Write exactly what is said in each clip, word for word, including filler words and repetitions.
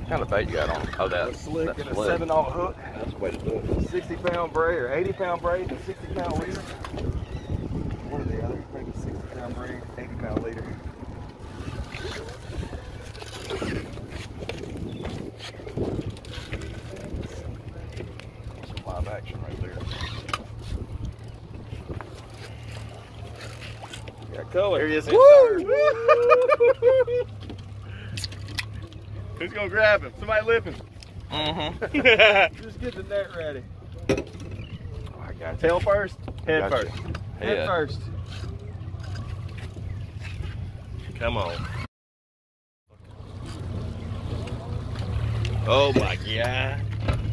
kind of bait you got on? Oh, that, a slick that and a slick. seven aught hook. That's the way to do it. sixty pound braid or eighty pound braid and a sixty pound leader. What are the other? Maybe sixty pound braid, eighty pound leader. Some live action right there. Got color. There he is. Woo! Who's gonna grab him? Somebody lip him. Mm-hmm. Just get the net ready. Oh, I got you. Tail first, head Gotcha. first. Head Yeah. first. Come on. Oh my God.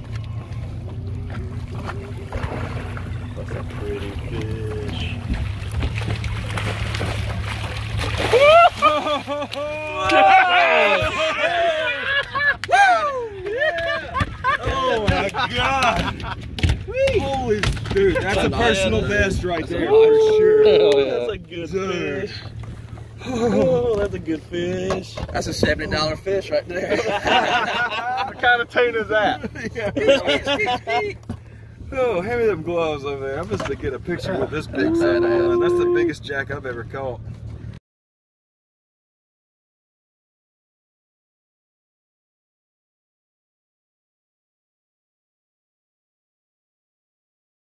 That's a pretty fish. Oh my God! Holy dude, that's a personal best right there for sure. Hell yeah. That's a good fish. Oh, that's a good fish. That's a seventy dollar fish right there. What kind of tuna is that? Oh, hand me them gloves over there. I'm just gonna get a picture with this big son. Man. That's the biggest jack I've ever caught.